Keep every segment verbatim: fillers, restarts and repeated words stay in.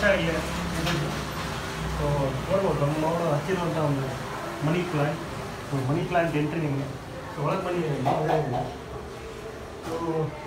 ಇಲ್ಲೇ ಇದ್ದಿದ್ದು. ಸೊ ನೋಡ್ಬೋದು ನಮ್ಮ ನೋಡೋ ಹಚ್ಚಿರುವಂಥ ಒಂದು money plant. So money plant entry ನಿಮಗೆ. ಸೊ ಒಳಗೆ ಬನ್ನಿ. ಸೊ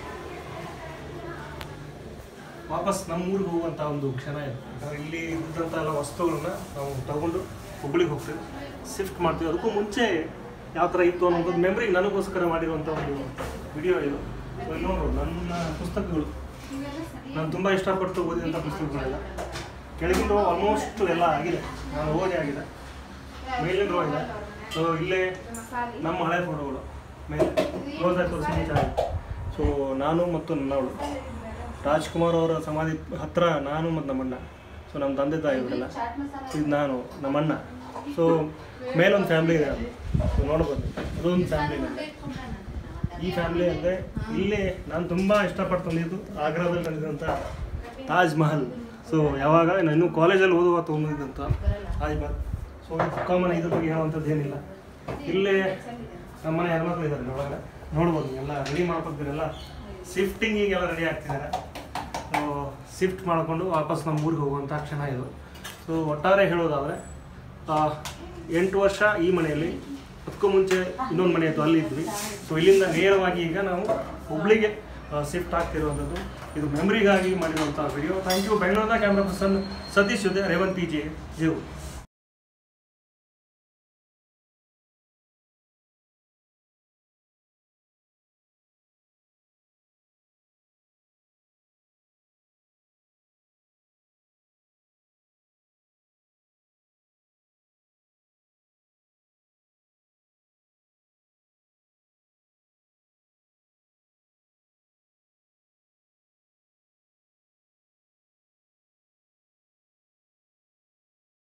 ವಾಪಸ್ ನಮ್ಮ ಊರಿಗೆ ಹೋಗುವಂಥ ಒಂದು ಕ್ಷಣ ಇದೆ. ಇಲ್ಲಿ ಇದ್ದಂಥ ಎಲ್ಲ ವಸ್ತುಗಳನ್ನ ನಾವು ತಗೊಂಡು ಹುಬ್ಳಿಗೆ ಹೋಗ್ತೀವಿ, ಶಿಫ್ಟ್ ಮಾಡ್ತೀವಿ. ಅದಕ್ಕೂ ಮುಂಚೆ ಯಾವ ಥರ ಇತ್ತು ಅನ್ನೋದು ಮೆಮ್ರಿಗೆ ನನಗೋಸ್ಕರ ಮಾಡಿರುವಂಥ ಒಂದು ವಿಡಿಯೋ ಇದು. ಸೊ ಇಲ್ಲಿ ನೋಡ್ಬೋದು ನನ್ನ ಪುಸ್ತಕಗಳು, ನಾನು ತುಂಬ ಇಷ್ಟಪಟ್ಟು ಓದಿದಂಥ ಪುಸ್ತಕಗಳೆಲ್ಲ. ಕೆಳಗಿನ ರೋ ಆಲ್ಮೋಸ್ಟ್ ಎಲ್ಲ ಆಗಿದೆ, ನಾನು ಓದಿ ಆಗಿದೆ. ಮೇಲಿನ ರೋ ಇದೆ. ಸೊ ಇಲ್ಲೇ ನಮ್ಮ ಹಳೆ ಫೋಟೋಗಳು ಮೇಲೆ ಕ್ಲೋಸ್ ಆಗಿ ತೋರಿಸಿ. ಸೊ ನಾನು ಮತ್ತು ನನ್ನವಳು ರಾಜ್ಕುಮಾರ್ ಅವರ ಸಮಾಧಿ ಹತ್ತಿರ ನಾನು ಮತ್ತು ನಮ್ಮಣ್ಣ. ಸೊ ನಮ್ಮ ತಂದೆ ತಾಯಿ ಇವರೆಲ್ಲ. ಇದು ನಾನು, ನಮ್ಮಣ್ಣ. ಸೊ ಮೇಲೊಂದು ಫ್ಯಾಮ್ಲಿ ಇದೆ. ಅದು ಸೊ ನೋಡ್ಬೋದು, ಅದೊಂದು ಫ್ಯಾಮ್ಲಿ ನನಗೆ. ಈ ಫ್ಯಾಮ್ಲಿ ಅಂದರೆ ಇಲ್ಲಿ ನಾನು ತುಂಬ ಇಷ್ಟಪಟ್ಟು ತಂದಿದ್ದು ಆಗ್ರಾದಲ್ಲಿ ತಂದಿದ್ದಂಥ ತಾಜ್ ಮಹಲ್. ಸೊ ಯಾವಾಗ ನಾನು ಇನ್ನೂ ಕಾಲೇಜಲ್ಲಿ ಓದುವ ತೊಗೊಂಡಿದ್ದಂಥ ತಾಜ್ ಮಹಲ್. ಸೊ ಕಾಮನ್ ಇದ್ರ ಬಗ್ಗೆ ಹೇಳುವಂಥದ್ದು ಏನಿಲ್ಲ. ಇಲ್ಲೇ ನಮ್ಮನೆ ಹೆಣ್ಮಕ್ಳು ಇದ್ದಾರೆ ಒಳಗಡೆ, ನೋಡ್ಬೋದು. ಎಲ್ಲ ರೆಡಿ ಮಾಡ್ಕೊತಿದ್ದಾರೆಲ್ಲ, ಶಿಫ್ಟಿಂಗಿಗೆಲ್ಲ ರೆಡಿ ಆಗ್ತಿದ್ದಾರೆ. ಸೊ ಶಿಫ್ಟ್ ಮಾಡಿಕೊಂಡು ವಾಪಸ್ ನಮ್ಮ ಊರಿಗೆ ಹೋಗುವಂಥ ಕ್ಷಣ ಇದು. ಸೊ ಒಟ್ಟಾರೆ ಹೇಳೋದಾದರೆ ಎಂಟು ವರ್ಷ ಈ ಮನೆಯಲ್ಲಿ, ಅದಕ್ಕೂ ಮುಂಚೆ ಇನ್ನೊಂದು ಮನೆ ಇತ್ತು, ಅಲ್ಲಿ ಇದ್ವಿ. ಸೊ ಇಲ್ಲಿಂದ ನೇರವಾಗಿ ಈಗ ನಾವು ಹುಬ್ಳಿಗೆ ಶಿಫ್ಟ್ ಆಗ್ತಿರುವಂಥದ್ದು. ಇದು ಮೆಮ್ರಿಗಾಗಿ ಮಾಡಿರುವಂಥ ವಿಡಿಯೋ. Thank you. ಬೆಂಗಳೂರಿನ ಕ್ಯಾಮ್ರಾ ಪರ್ಸನ್ ಸತೀಶ್ ಜೊತೆ ರೇವಂತ್ ಪಿ ಜೆ ಜೀವ್.